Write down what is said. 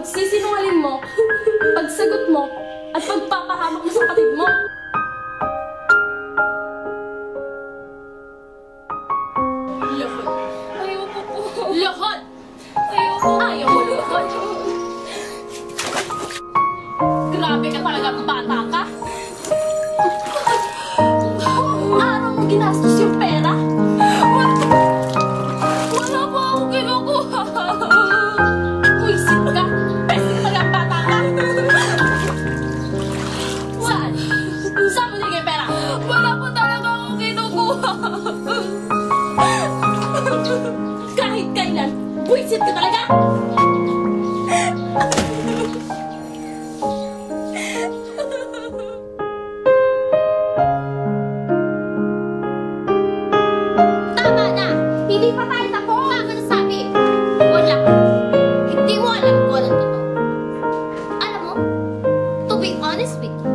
pagsisinungaling mo, pagsagot mo, at pagpapahamak mo sa kapatid mo. Lahat. Ayoko po. Lahat? Ayoko. Ayaw mo lahat. Grabe ka talaga, bata ka. Araw mo ginastos yung pera? Wala po ako kinukuha. Buisit ka. Pwede ka talaga, bata ka. Saan? Saan mo nilagay yung pera? Wala po talaga ako kinukuha. Kahit kailan, buisit ka talaga. Tama na! Hindi pa tayo tapos! Tama na sabi! Wala ka! Hindi mo alam kung anong totoo. Alam mo, to be honest with you,